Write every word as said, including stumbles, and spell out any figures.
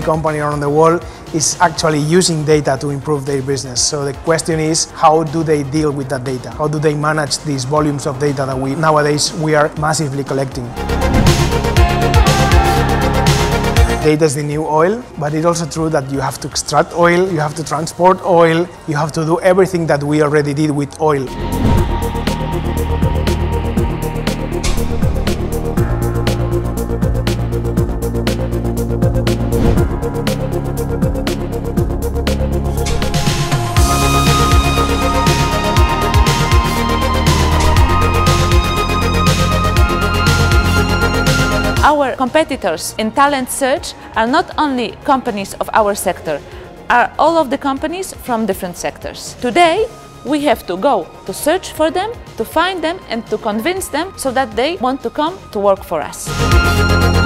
company around the world is actually using data to improve their business. So the question is, how do they deal with that data? How do they manage these volumes of data that we nowadays we are massively collecting? Data is the new oil, but it's also true that you have to extract oil, you have to transport oil, you have to do everything that we already did with oil. Our competitors in talent search are not only companies of our sector, are all of the companies from different sectors. Today, we have to go to search for them, to find them and to convince them so that they want to come to work for us.